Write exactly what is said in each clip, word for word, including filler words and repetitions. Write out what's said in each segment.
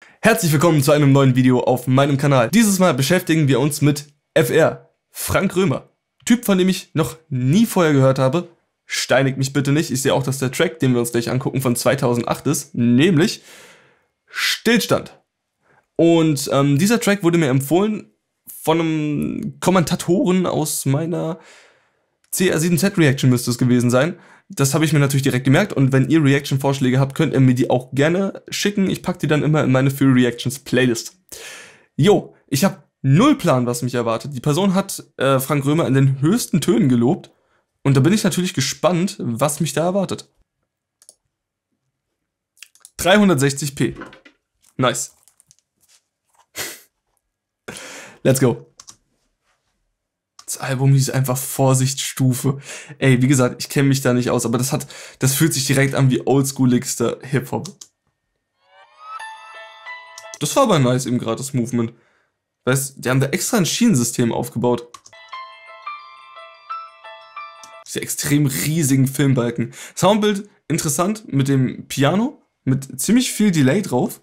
Herzlich willkommen zu einem neuen Video auf meinem Kanal. Dieses Mal beschäftigen wir uns mit F R, Frank Römer. Typ, von dem ich noch nie vorher gehört habe. Steinigt mich bitte nicht. Ich sehe auch, dass der Track, den wir uns gleich angucken, von zweitausendacht ist, nämlich Stillstand. Und ähm, dieser Track wurde mir empfohlen von einem Kommentatoren aus meiner C R sieben Z Reaction müsste es gewesen sein. Das habe ich mir natürlich direkt gemerkt, und wenn ihr Reaction-Vorschläge habt, könnt ihr mir die auch gerne schicken. Ich packe die dann immer in meine Fury Reactions Playlist. Jo, ich habe null Plan, was mich erwartet. Die Person hat äh, Frank Römer in den höchsten Tönen gelobt, und da bin ich natürlich gespannt, was mich da erwartet. dreihundertsechzig p. Nice. Let's go. Das Album hieß einfach Vorsichtsstufe. Ey, wie gesagt, ich kenne mich da nicht aus, aber das hat, das fühlt sich direkt an wie oldschooligster Hip-Hop. Das war aber nice eben gerade, das Movement. Weißt, die haben da extra ein Schienensystem aufgebaut. Diese extrem riesigen Filmbalken. Soundbild interessant mit dem Piano, mit ziemlich viel Delay drauf.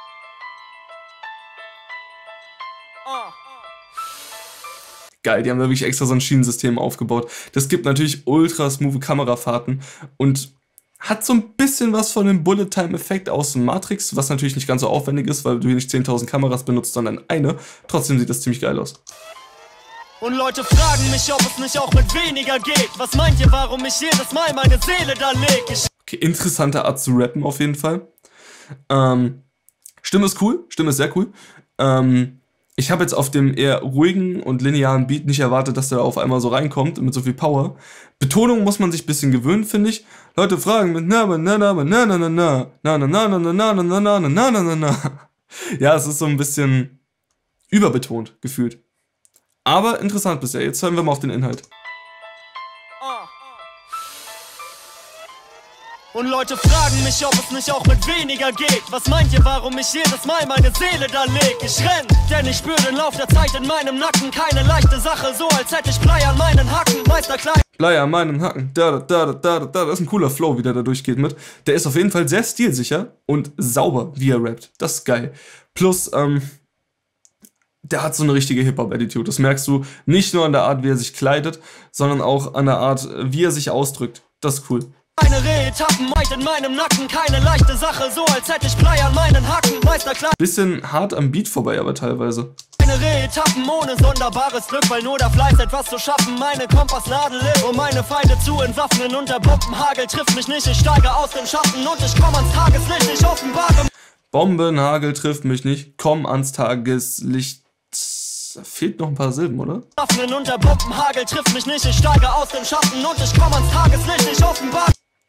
Geil, die haben da wirklich extra so ein Schienensystem aufgebaut. Das gibt natürlich ultra smooth Kamerafahrten und hat so ein bisschen was von dem Bullet-Time-Effekt aus Matrix, was natürlich nicht ganz so aufwendig ist, weil du hier nicht zehntausend Kameras benutzt, sondern eine. Trotzdem sieht das ziemlich geil aus. Und Leute fragen mich, ob es nicht auch mit weniger geht. Was meint ihr, warum ich jedes Mal meine Seele da leg? Ich okay, interessante Art zu rappen auf jeden Fall. Ähm, Stimme ist cool, Stimme ist sehr cool. Ähm... Ich habe jetzt auf dem eher ruhigen und linearen Beat nicht erwartet, dass der auf einmal so reinkommt mit so viel Power. Betonung muss man sich ein bisschen gewöhnen, finde ich. Leute fragen mit na na na na na na na na na na na na na na na na na na na. Ja, es ist so ein bisschen überbetont gefühlt. Aber interessant bisher. Jetzt hören wir mal auf den Inhalt. Und Leute fragen mich, ob es nicht auch mit weniger geht. Was meint ihr, warum ich jedes Mal meine Seele da leg? Ich renn, denn ich spür den Lauf der Zeit in meinem Nacken. Keine leichte Sache, so als hätte ich Blei an meinen Hacken. Meister klein. Blei an meinen Hacken. Da, da, da, da, da, da. Das ist ein cooler Flow, wie der da durchgeht mit. Der ist auf jeden Fall sehr stilsicher und sauber, wie er rappt. Das ist geil. Plus, ähm, der hat so eine richtige Hip-Hop-Attitude. Das merkst du nicht nur an der Art, wie er sich kleidet, sondern auch an der Art, wie er sich ausdrückt. Das ist cool. Eine Rehetappen weit in meinem Nacken, keine leichte Sache, so als hätte ich Blei an meinen Hacken. Meister klein. Bisschen hart am Beat vorbei, aber teilweise. Eine Rehetappen ohne sonderbares Glück, weil nur der Fleiß etwas zu schaffen meine Kompassnadel ist, um meine Feinde zu entwaffnen. Und der Bombenhagel trifft mich nicht, ich steige aus dem Schatten und ich komm ans Tageslicht, ich offenbare. Bombenhagel trifft mich nicht, komm ans Tageslicht. Da fehlt noch ein paar Silben, oder? Und der Bombenhagel trifft mich nicht, ich steige aus dem Schatten und ich komm ans Tageslicht, ich offenbare.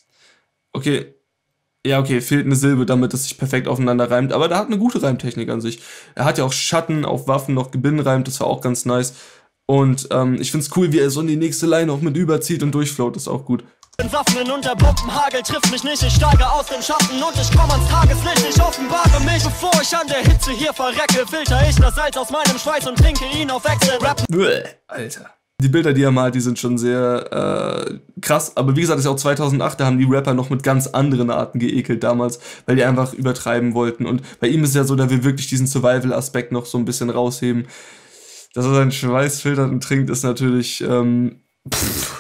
Okay, ja okay, fehlt eine Silbe, damit es sich perfekt aufeinander reimt, aber der hat eine gute Reimtechnik an sich. Er hat ja auch Schatten auf Waffen noch gebinnenreimt, das war auch ganz nice. Und ähm, ich find's cool, wie er so in die nächste Line auch mit überzieht und durchfloat, das ist auch gut. Waffen und der Bombenhagel trifft mich nicht, ich steige aus dem Schatten und ich komm ans Tageslicht, ich offenbare mich. Bevor ich an der Hitze hier verrecke, filter ich das Salz aus meinem Schweiß und trinke ihn auf Wechsel. Rap. Bäh, Alter. Die Bilder, die er malt, die sind schon sehr äh, krass, aber wie gesagt, das ist ja auch zweitausendacht, da haben die Rapper noch mit ganz anderen Arten geekelt damals, weil die einfach übertreiben wollten, und bei ihm ist es ja so, der will wirklich diesen Survival-Aspekt noch so ein bisschen rausheben. Dass er seinen Schweiß filtert und trinkt, ist natürlich, ähm, pff,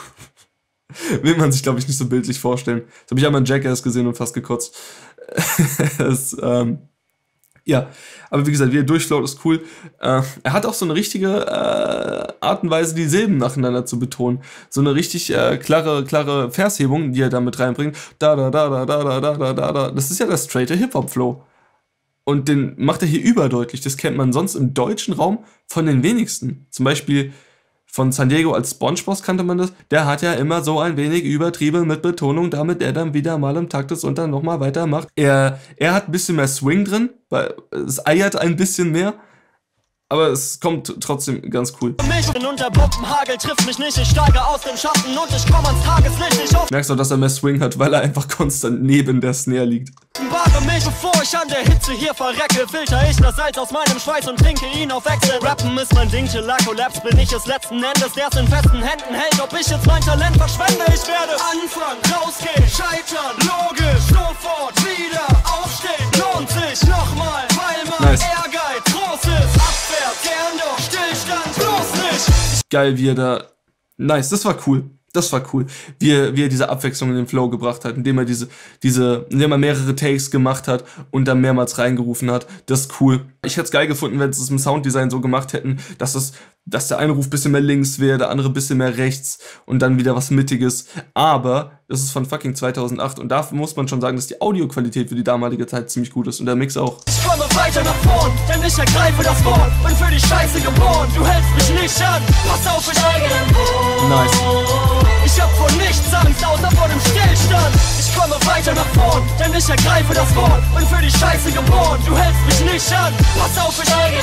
will man sich, glaube ich, nicht so bildlich vorstellen. Das habe ich einmal in Jackass gesehen und fast gekotzt. das, ähm, ja, aber wie gesagt, wie er durchfloat, ist cool. Äh, er hat auch so eine richtige äh, Art und Weise, die Silben nacheinander zu betonen. So eine richtig äh, klare, klare Vershebung, die er da mit reinbringt. Da, da, da, da, da, da, da, da, da. Das ist ja der straighte Hip-Hop-Flow. Und den macht er hier überdeutlich. Das kennt man sonst im deutschen Raum von den wenigsten. Zum Beispiel von San Diego als SpongeBob kannte man das. Der hat ja immer so ein wenig übertrieben mit Betonung, damit er dann wieder mal im Takt ist und dann nochmal weitermacht. Er, er hat ein bisschen mehr Swing drin, weil es eiert ein bisschen mehr. Aber es kommt trotzdem ganz cool. Und der Bombenhagel trifft mich nicht, ich steige aus dem Schatten und ich komm ans Tageslicht, ich merkst du, dass er mehr Swing hat, weil er einfach konstant neben der Snare liegt. Mich, bevor ich an der Hitze hier verrecke, filter ich das Salz aus meinem Schweiß und trinke ihn auf Wechsel. Rappen ist mein Ding, Chilla Collapse bin ich es letzten Endes, der es in festen Händen hält. Ob ich jetzt mein Talent verschwende, ich werde anfangen, rausgehen, scheitern, logisch, sofort wieder aufstehen. Lohnt sich nochmal, weil geil, wie er da, nice, das war cool. Das war cool, wie er, wie er diese Abwechslung in den Flow gebracht hat, indem er diese, diese, indem er mehrere Takes gemacht hat und dann mehrmals reingerufen hat. Das ist cool. Ich hätte es geil gefunden, wenn sie es im Sounddesign so gemacht hätten, dass es, dass der eine Ruf ein bisschen mehr links wäre, der andere ein bisschen mehr rechts und dann wieder was Mittiges. Aber das ist von fucking zweitausendacht und da muss man schon sagen, dass die Audioqualität für die damalige Zeit ziemlich gut ist und der Mix auch. Ich komme weiter nach vorn, denn ich ergreife das Wort. Bin für die Scheiße geboren, du hältst mich nicht an. Pass auf, ich steige empor. Nice. Ich hab vor nichts Angst, außer vor dem Stillstand. Ich komme weiter nach vorn, denn ich ergreife das Wort. Bin für die Scheiße geboren, du hältst mich nicht an. Pass auf, ich steige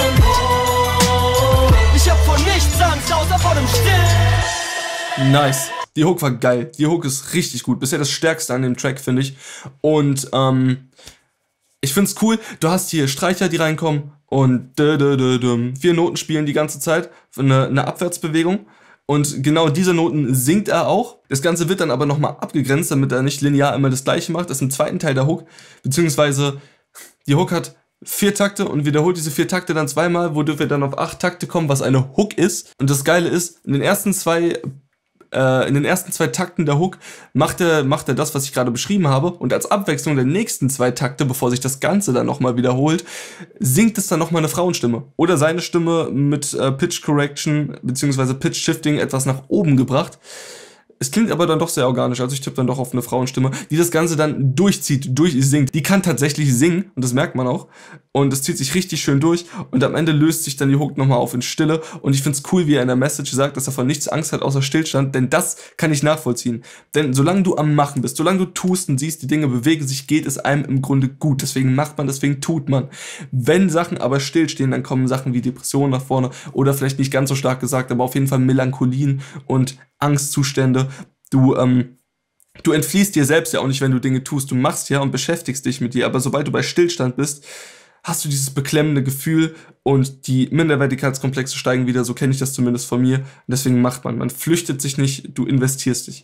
empor. Ich hab vor nichts Angst, außer vor dem Stillstand. Nice. Die Hook war geil. Die Hook ist richtig gut. Bisher das Stärkste an dem Track, finde ich. Und ähm, ich find's cool. Du hast hier Streicher, die reinkommen und dö, dö, dö, dö, vier Noten spielen die ganze Zeit. Eine, eine Abwärtsbewegung. Und genau diese Noten singt er auch. Das Ganze wird dann aber nochmal abgegrenzt, damit er nicht linear immer das Gleiche macht. Das ist im zweiten Teil der Hook. Beziehungsweise die Hook hat vier Takte und wiederholt diese vier Takte dann zweimal, wodurch wir dann auf acht Takte kommen, was eine Hook ist. Und das Geile ist, in den ersten zwei Äh, in den ersten zwei Takten der Hook macht er, macht er das, was ich gerade beschrieben habe und als Abwechslung der nächsten zwei Takte, bevor sich das Ganze dann nochmal wiederholt, singt es dann nochmal eine Frauenstimme oder seine Stimme mit äh, Pitch Correction bzw. Pitch Shifting etwas nach oben gebracht. Es klingt aber dann doch sehr organisch, also ich tippe dann doch auf eine Frauenstimme, die das Ganze dann durchzieht, durchsingt. Die kann tatsächlich singen und das merkt man auch und es zieht sich richtig schön durch und am Ende löst sich dann die Hook nochmal auf in Stille und ich find's cool, wie er in der Message sagt, dass er vor nichts Angst hat außer Stillstand, denn das kann ich nachvollziehen. Denn solange du am Machen bist, solange du tust und siehst, die Dinge bewegen sich, geht es einem im Grunde gut. Deswegen macht man, deswegen tut man. Wenn Sachen aber stillstehen, dann kommen Sachen wie Depressionen nach vorne oder vielleicht nicht ganz so stark gesagt, aber auf jeden Fall Melancholien und Angstzustände. Du, ähm, du entfliehst dir selbst ja auch nicht, wenn du Dinge tust. Du machst ja und beschäftigst dich mit dir, aber sobald du bei Stillstand bist, hast du dieses beklemmende Gefühl und die Minderwertigkeitskomplexe steigen wieder, so kenne ich das zumindest von mir. Und deswegen macht man. Man flüchtet sich nicht, du investierst dich.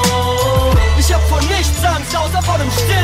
Ich hab vor nichts Angst, außer vor dem Still.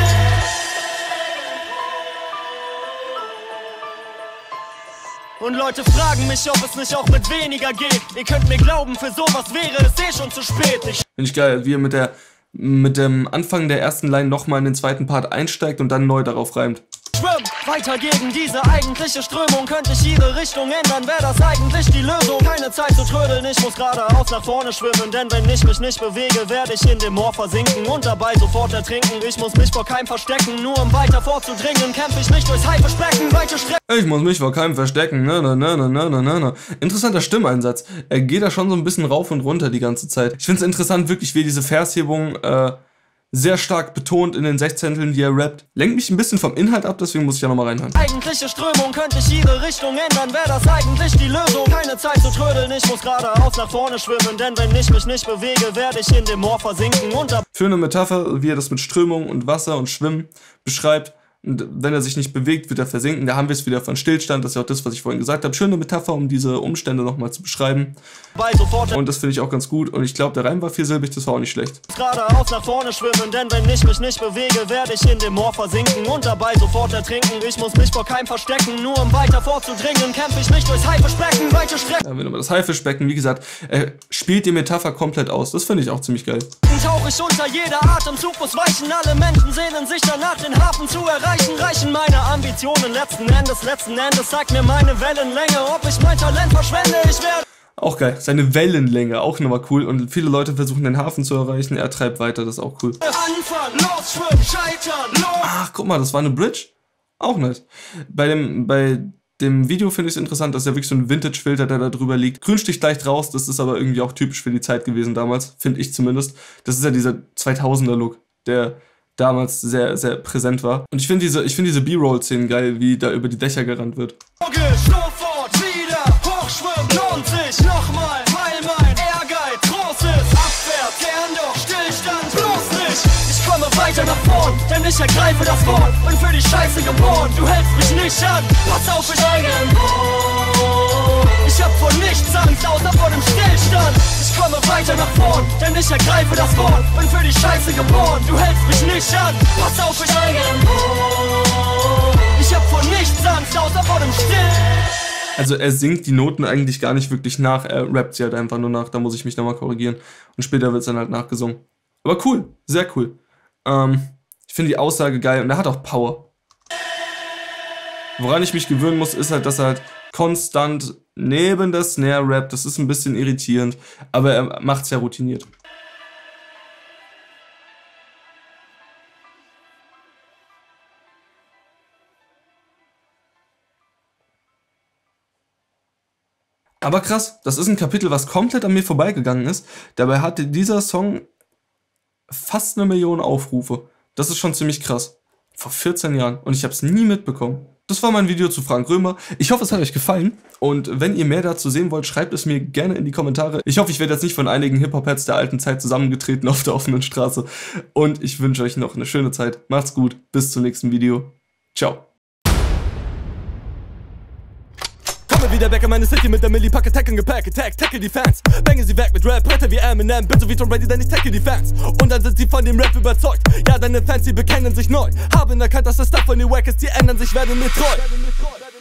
Und Leute fragen mich, ob es nicht auch mit weniger geht. Ihr könnt mir glauben, für sowas wäre es eh schon zu spät. Ich Finde ich geil, wie er mit der mit dem Anfang der ersten Line nochmal in den zweiten Part einsteigt und dann neu darauf reimt. schwimm weiter gegen diese eigentliche Strömung. Könnte ich ihre Richtung ändern, wäre das eigentlich die Lösung. Keine Zeit zu trödeln, ich muss geradeaus nach vorne schwimmen. Denn wenn ich mich nicht bewege, werde ich in dem Moor versinken und dabei sofort ertrinken. Ich muss mich vor keinem verstecken, nur um weiter vorzudringen. Kämpfe ich nicht durchs Haifischbecken, weite Strecken. Ich muss mich vor keinem verstecken, ne, ne, ne, ne, ne, ne, ne. Interessanter Stimmeinsatz. Er geht da schon so ein bisschen rauf und runter die ganze Zeit. Ich finde es interessant, wirklich, wie diese Vershebung äh, sehr stark betont in den Sechzehnteln, die er rappt. Lenkt mich ein bisschen vom Inhalt ab, deswegen muss ich ja nochmal reinhören. Eigentliche Strömung, könnte ich ihre Richtung ändern, wäre das eigentlich die Lösung. Keine Zeit zu trödeln, ich muss geradeaus nach vorne schwimmen. Denn wenn ich mich nicht bewege, werde ich in dem Moor versinken. Und da für eine Metapher, wie er das mit Strömung und Wasser und Schwimmen beschreibt. Und wenn er sich nicht bewegt, wird er versinken. Da haben wir es wieder von Stillstand. Das ist ja auch das, was ich vorhin gesagt habe. Schöne Metapher, um diese Umstände nochmal zu beschreiben. Und das finde ich auch ganz gut. Und ich glaube, der Reim war viersilbig, das war auch nicht schlecht. Geradeaus nach vorne schwimmen, denn wenn ich mich nicht bewege, werde ich in dem Moor versinken und dabei sofort ertrinken. Ich muss mich vor keinem verstecken, nur um weiter vorzudringen. Kämpfe ich nicht durchs Haifischbecken, weite Strecken. Da haben wir nochmal das Haifischbecken. Wie gesagt, er spielt die Metapher komplett aus. Das finde ich auch ziemlich geil. Tauche ich unter jeder Atemzug, muss weichen. Alle Menschen sehnen sich danach, den Hafen zu erreichen. Reichen meine Ambitionen letzten Endes, letzten Endes zeigt mir meine Wellenlänge, ob ich mein Talent verschwende, ich werde... Auch geil, seine Wellenlänge, auch nochmal cool. Und viele Leute versuchen den Hafen zu erreichen, er treibt weiter, das ist auch cool. Anfang, los, schwimmen, scheitern, los. Ach, guck mal, das war eine Bridge? Auch nicht. Bei dem, bei dem Video finde ich es interessant, dass ja wirklich so ein Vintage-Filter, der da drüber liegt. Grün sticht leicht raus, das ist aber irgendwie auch typisch für die Zeit gewesen damals, finde ich zumindest. Das ist ja dieser zweitausender-Look, der damals sehr, sehr präsent war. Und ich finde diese, ich finde diese B-Roll-Szenen geil, wie da über die Dächer gerannt wird. Sofort wieder hochschwimmen, lohnt sich nochmal, weil mein Ehrgeiz groß ist. Abwärts, gern doch Stillstand, bloß nicht. Ich komme weiter nach vorn, denn ich ergreife das Wort. Bin für die Scheiße geboren, du hältst mich nicht an. Pass auf, ich steige empor. Ich hab vor nichts Angst, außer vor dem Stillstand. Ich komme weiter nach vorn, denn ich ergreife das Wort. Bin für die Scheiße geboren, du hältst mich nicht an. Pass auf, ich steige empor. Ich hab vor nichts Angst, außer vor dem Still. Also er singt die Noten eigentlich gar nicht wirklich nach, er rappt sie halt einfach nur nach, da muss ich mich nochmal korrigieren. Und später wird es dann halt nachgesungen. Aber cool, sehr cool. Ähm, ich finde die Aussage geil und er hat auch Power. Woran ich mich gewöhnen muss, ist halt, dass er halt konstant neben der Snare rappt. Das ist ein bisschen irritierend, aber er macht es ja routiniert. Aber krass, das ist ein Kapitel, was komplett an mir vorbeigegangen ist. Dabei hatte dieser Song fast eine Million Aufrufe. Das ist schon ziemlich krass. Vor vierzehn Jahren. Und ich habe es nie mitbekommen. Das war mein Video zu Frank Römer. Ich hoffe, es hat euch gefallen. Und wenn ihr mehr dazu sehen wollt, schreibt es mir gerne in die Kommentare. Ich hoffe, ich werde jetzt nicht von einigen Hip-Hop-Heads der alten Zeit zusammengetreten auf der offenen Straße. Und ich wünsche euch noch eine schöne Zeit. Macht's gut. Bis zum nächsten Video. Ciao. Wieder back in meine City mit der Milli-Packe, Tacken Gepäck, Attack, tackle die Fans. Bange sie weg mit Rap, Bretter wie Eminem, bin so wie Tom Brady, denn ich tackle die Fans. Und dann sind sie von dem Rap überzeugt. Ja, deine Fans, die bekennen sich neu. Haben erkannt, dass das Stuff von den Wack ist, die ändern sich, werden mir treu.